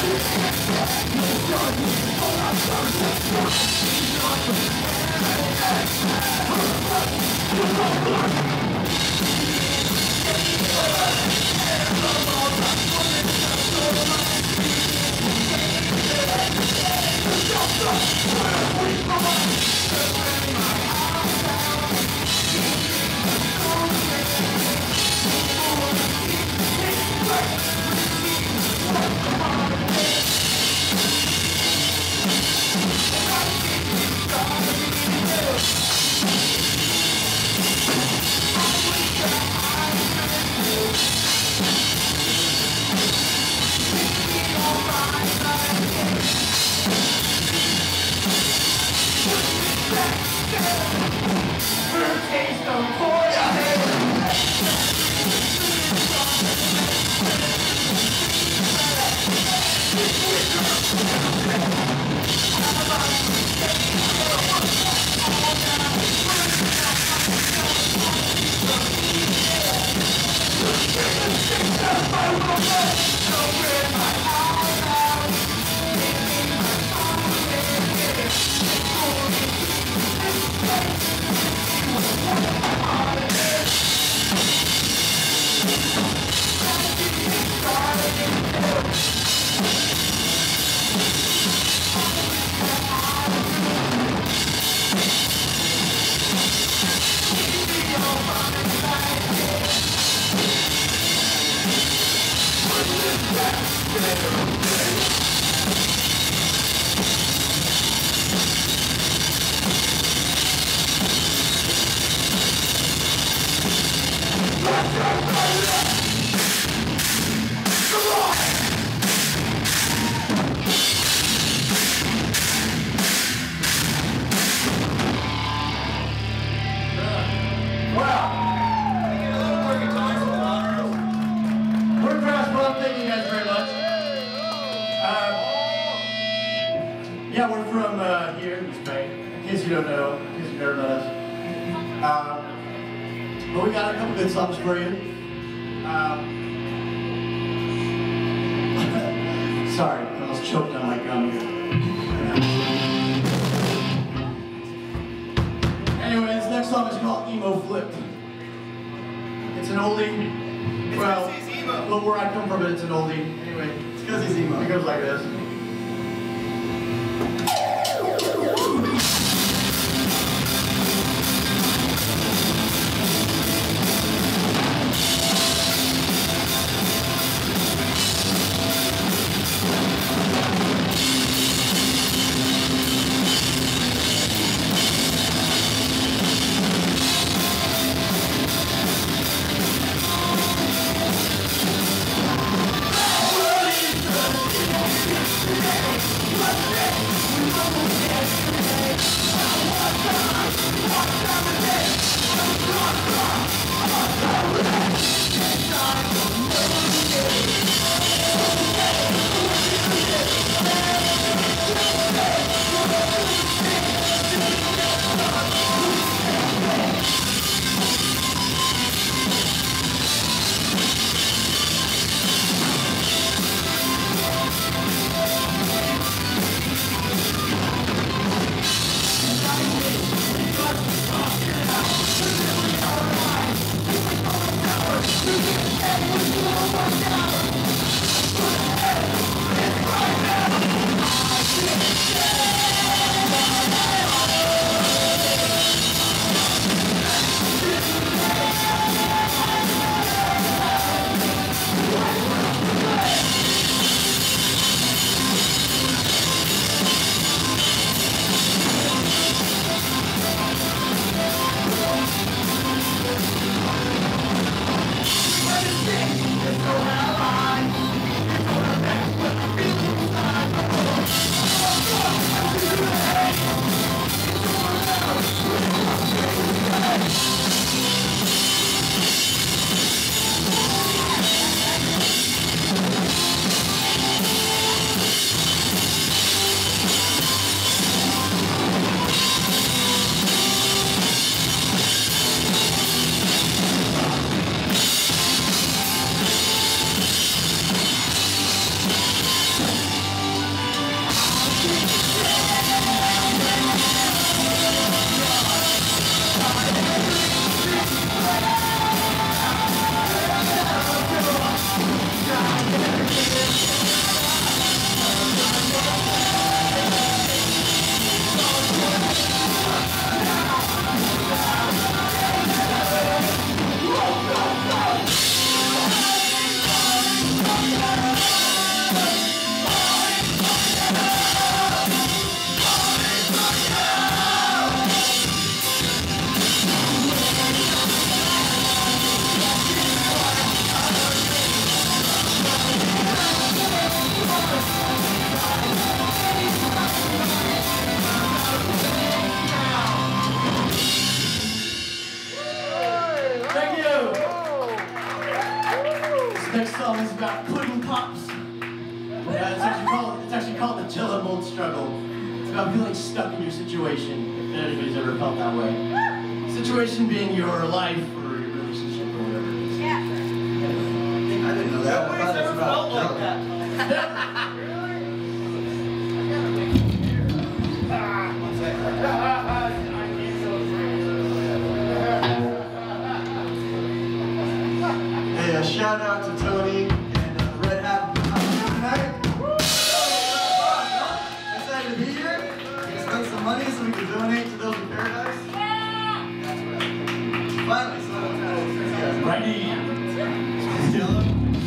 We're Crashbomb, thank you guys very much. Yeah, we're from here in Spain, in case you don't know, in case you've never met us. But we got a couple good songs for you. Sorry, I almost choked on my gum here. Anyway, this next song is called Emo Flipped. It's an oldie. Well, where I come from, it's an oldie. Anyway, it's because he's emo. It goes like this. is about pudding pops. It's actually called the Jello mold struggle. It's about feeling stuck in your situation, if anybody's ever felt that way. Situation being your life or your relationship or whatever it is. Yeah. I didn't know that. Nobody's ever felt like that. Hey, a shout out to Tony and Red Hat tonight. Excited to be here. We spent some money so we can donate to those in Paradise. That's right. Finally, someone's got it. Righty. Yellow.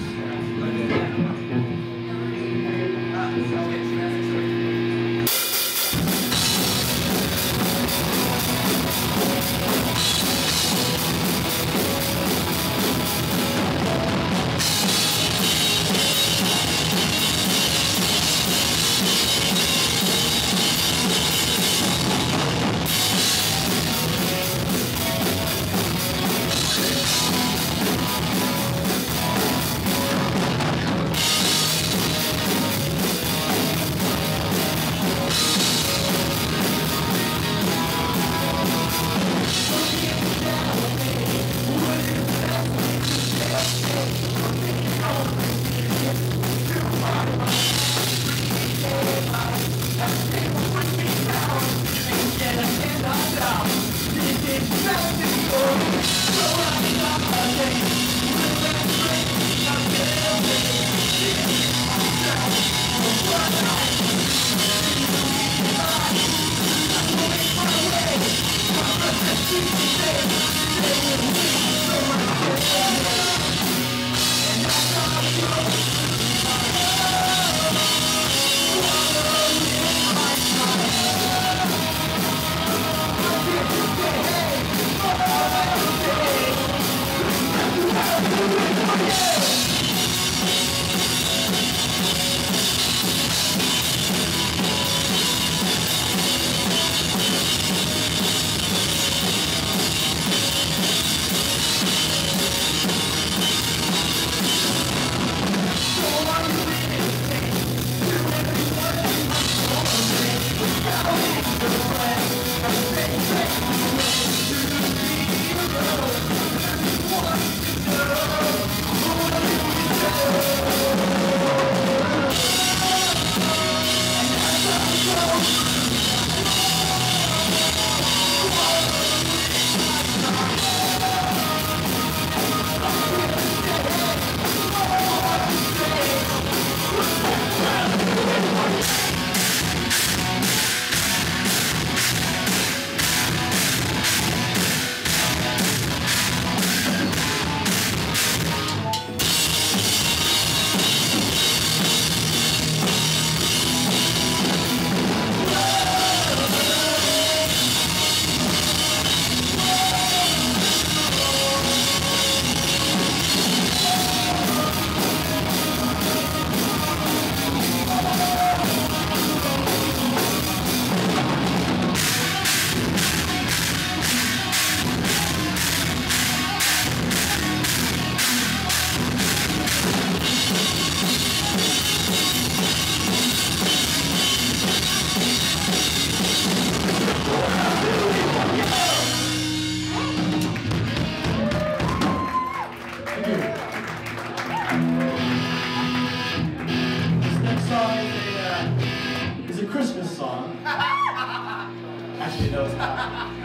Actually, no, it's not.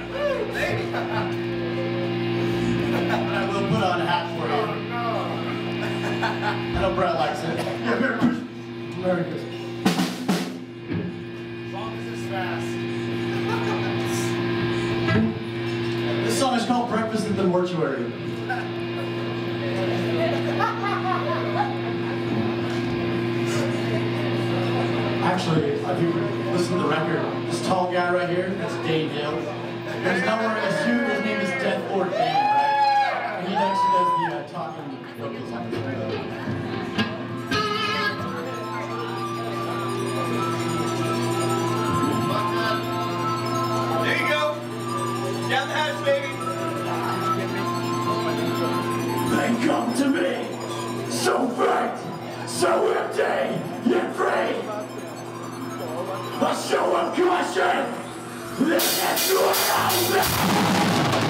But I will put on a hat for you. I know Brett likes it. Yeah, Merry Christmas. Merry Christmas. As long as it's fast. This song is called Breakfast at the Mortuary. Actually, if you listen to the record, this tall guy right here, that's Dane Hill. He's not wearing a suit, his name is Death Lord Dane, right? And he actually does the talking vocals on this video. There you go. Down the hatch, baby. They come to me, so bright. heart, so empty yet free. A show of caution. This is what I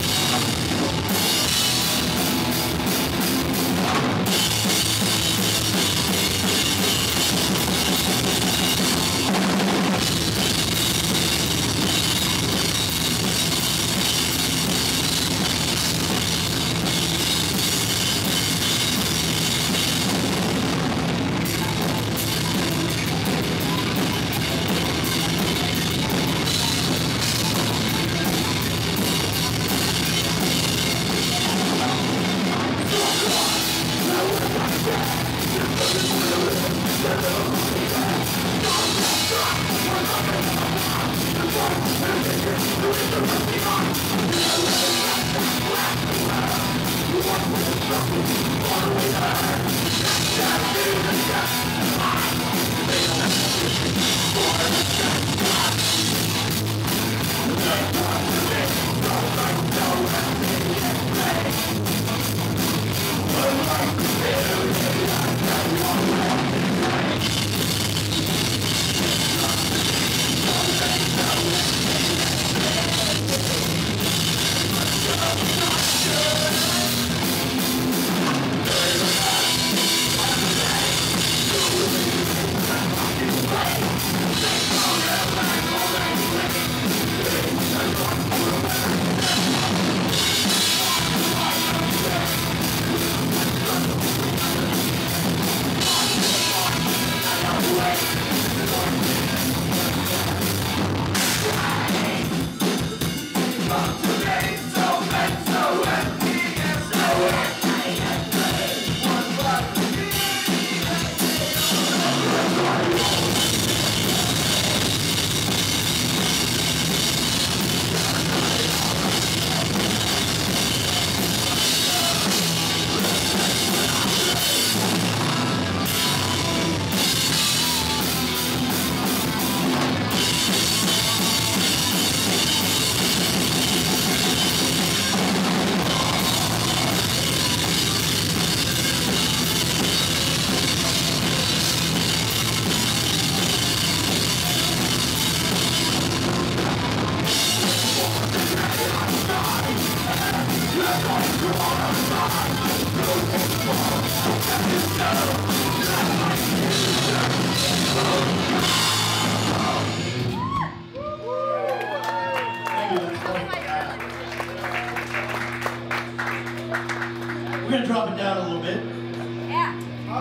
We're gonna drop it down a little bit. Yeah.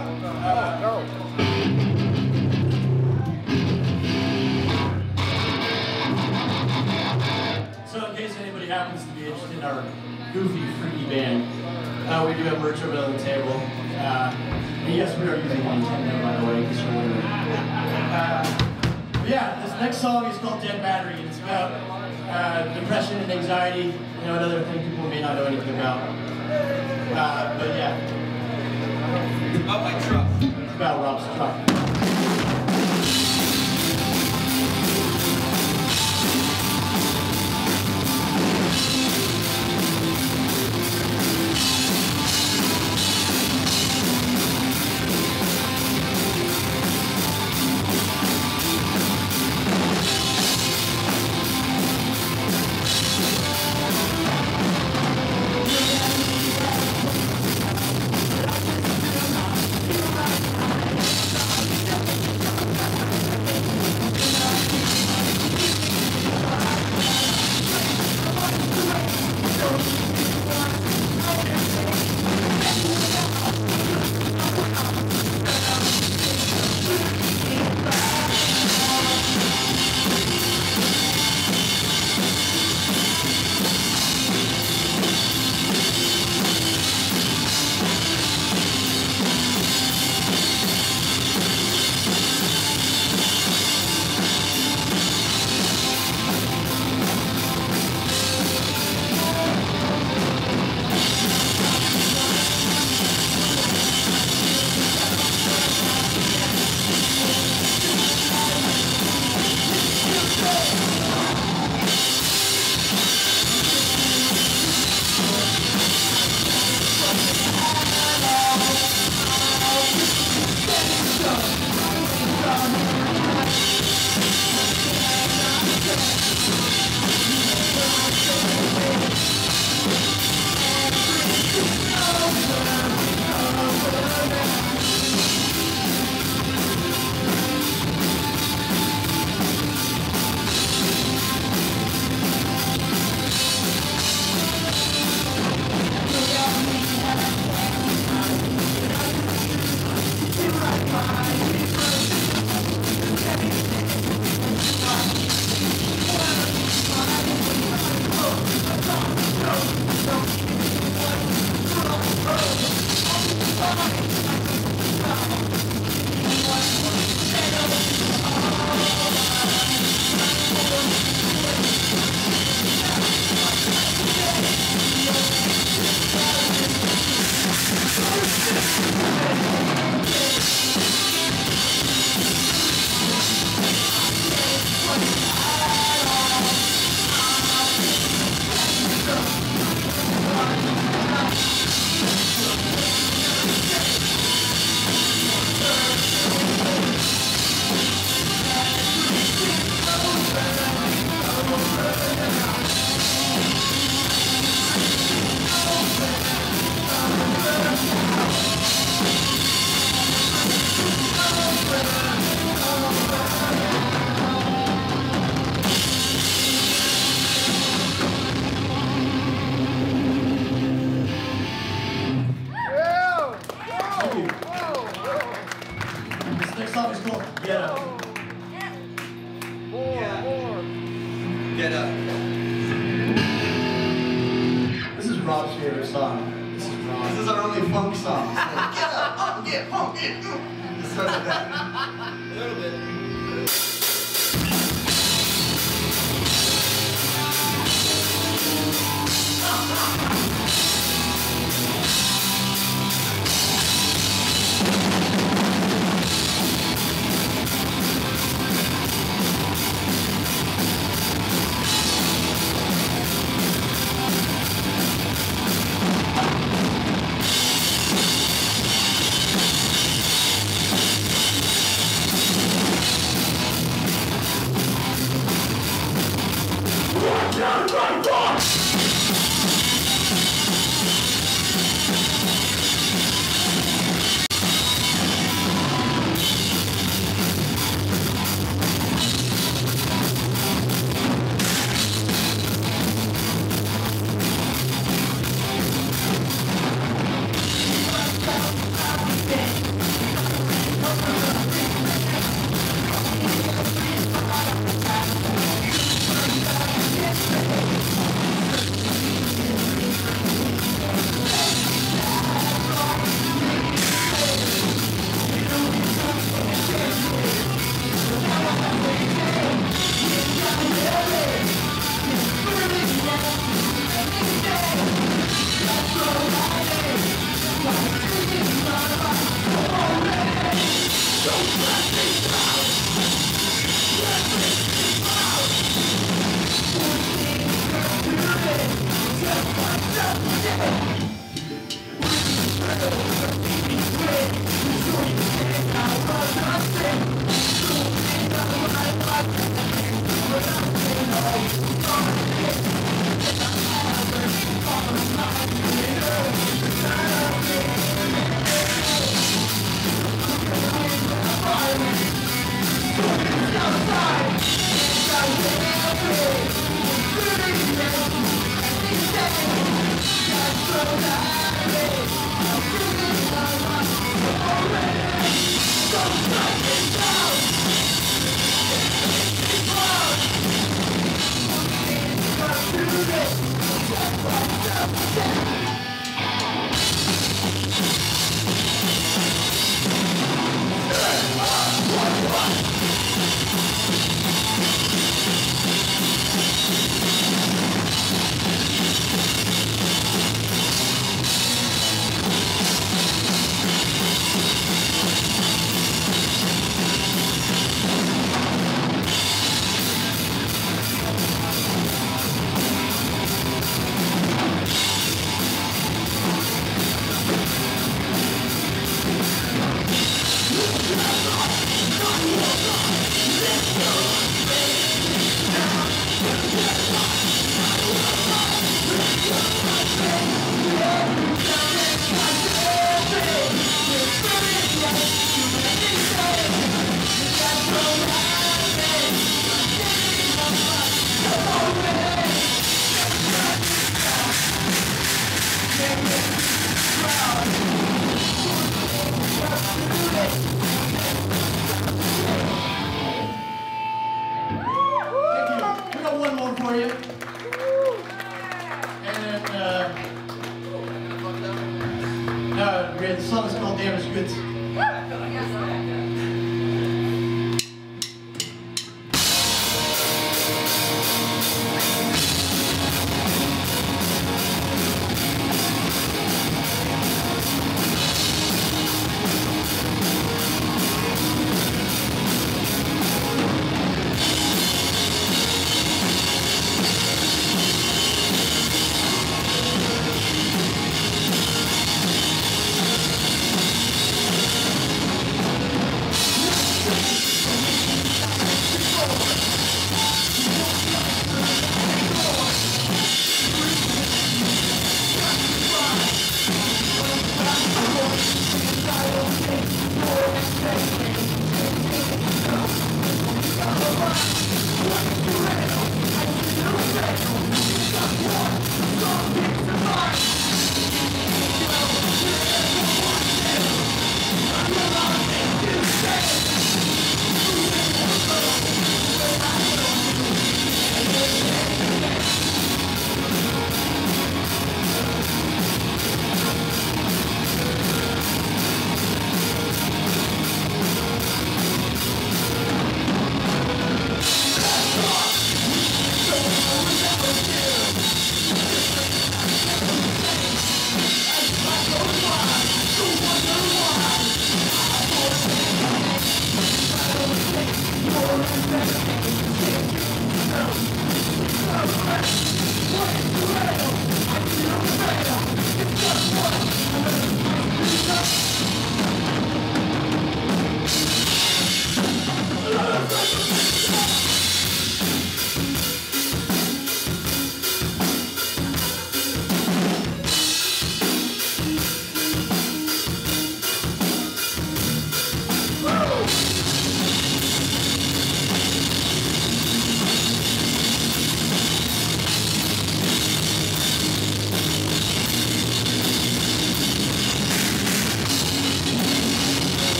So in case anybody happens to be interested in our goofy, freaky band, we do have merch over there on the table. And yes, we are using Nintendo, by the way, just for wondering. But yeah, this next song is called Dead Battery, and it's about depression and anxiety, another thing people may not know anything about. But yeah. About my truck. It's about Rob's truck. Get up. This is Rob's favorite song. This is our only funk song. So get up, get punk, get. It starts like that. A little bit.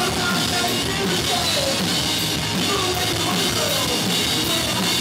Moving on the road.